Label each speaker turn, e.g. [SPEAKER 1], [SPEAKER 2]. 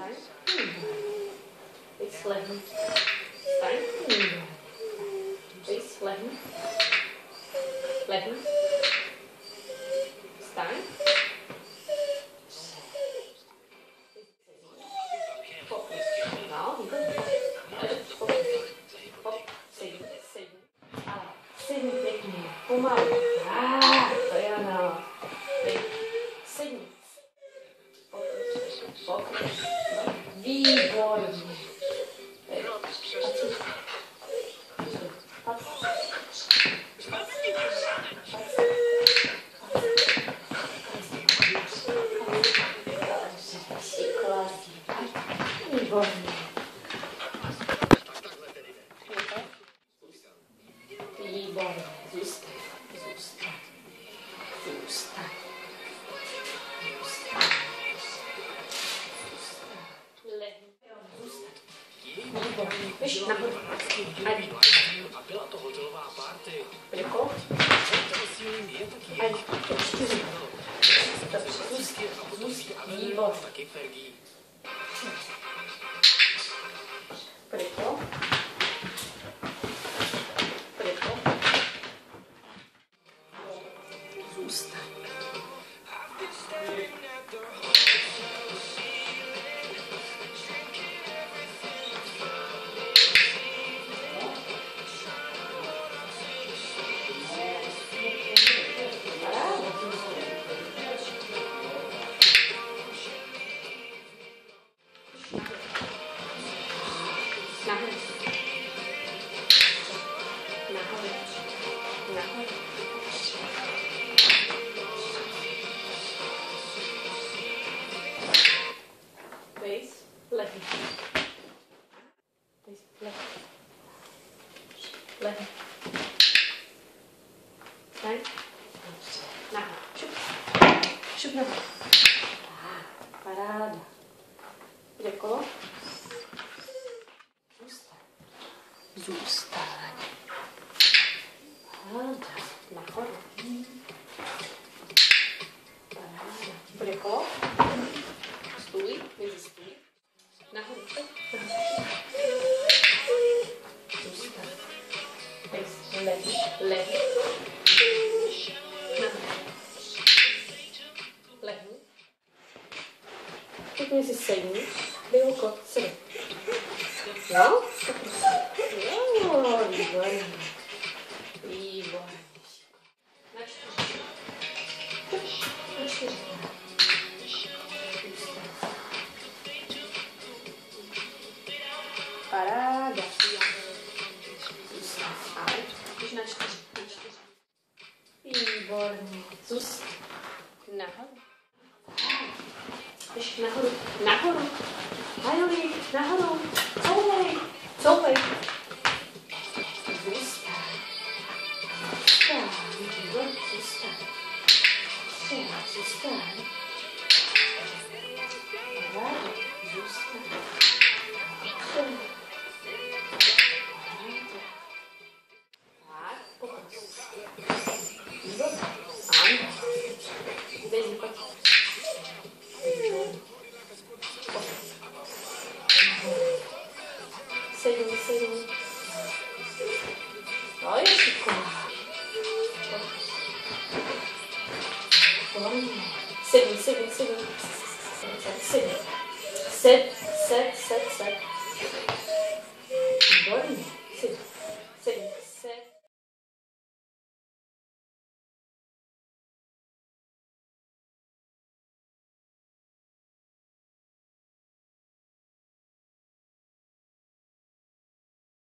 [SPEAKER 1] Vstaň. Teď slehni. Vstaň. Teď slehni. Lehni. Vstaň. No, výborně. Sedni. Ale sedni pěkně. Pomalu. To je ano. Sedni. Pokryť. Výborně. Výborně. Výborně. Zůstaň. Lehni. Zůstaň. Výborně. Víš, nahoru.
[SPEAKER 2] A byla to hotelová party.
[SPEAKER 1] Jako? Čtyři. Výborně.
[SPEAKER 2] Taky Fergie.
[SPEAKER 1] Pryko. Zůstaň. Nahoru. Vejš, lehni. Lehni. Vstaň. Nahoru. Šup nahoru. Paráda. Jde kolo. Zůstaň. Paráda. Nahoru. Paráda. Bude kolo. Stůj. Vyjdi stůj. Nahoru. Zůstaň. Lehni. Nahoru. Lehni. Pěkně si sedni. Dej oko. Sedni. Jo? Jo, výborně. Na 4. Paráda. Ale už na 4. Výborně. Zůstaň. Nahoru. Ještě nahoru. Hajoli, nahoru. Couvej. Zůstaň. Sedni. No, je šikovný. Sedni. Sed. Výborně.